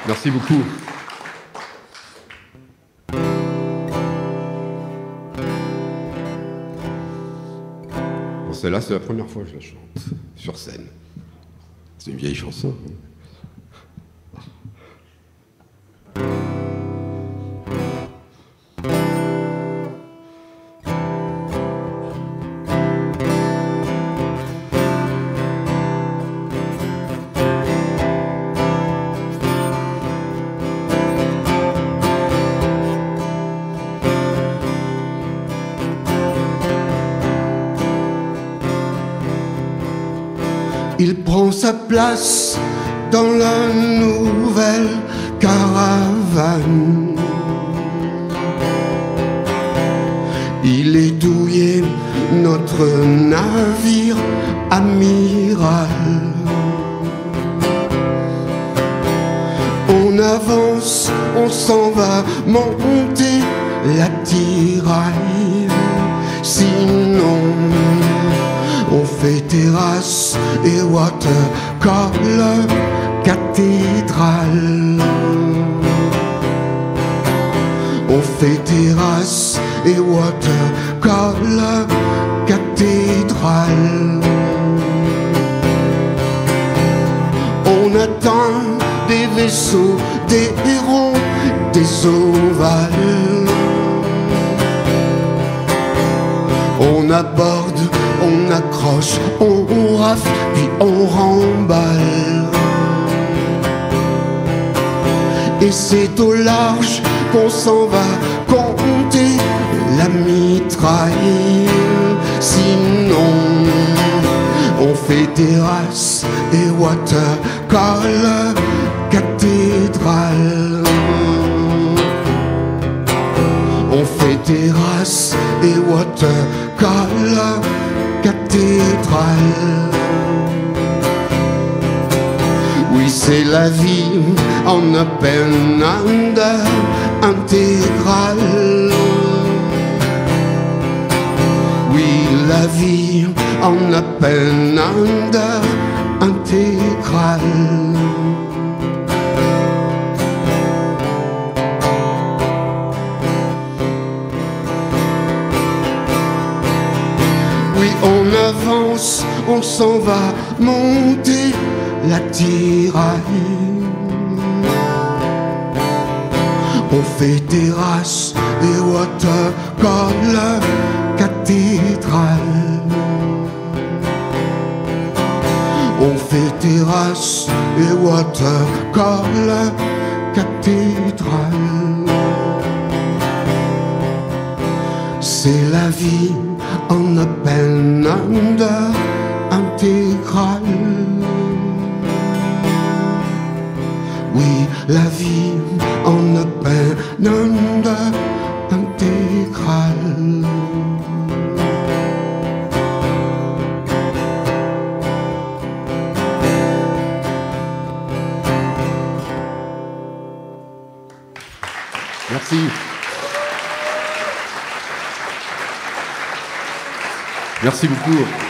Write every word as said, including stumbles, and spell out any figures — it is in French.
Merci beaucoup. Bon, celle-là, c'est la première fois que je la chante sur scène. C'est une vieille chanson. Il prend sa place dans la nouvelle caravane. Il est douillet, notre navire amiral. On avance, on s'en va monter la tiraille. Sinon, on fait terrasse et watercolor cathédrale. On fait terrasse et watercolor cathédrale. On attend des vaisseaux, des hérons, des ovales. On aborde, on accroche, on, on rafle, puis on remballe. Et c'est au large qu'on s'en va compter la mitraille. Sinon, on fait terrasse et watercolor cathédrale. On fait terrasse et watercolor cathédrale. Oui, c'est la vie en open under intégrale. Oui, la vie en open under intégrale. On avance, on s'en va monter la tiraille. On fait terrasse et watercolor cathédrale. On fait terrasse et watercolor cathédrale. C'est la vie en open under intégrale. Oui, la vie en open under intégrale. Merci. Merci beaucoup.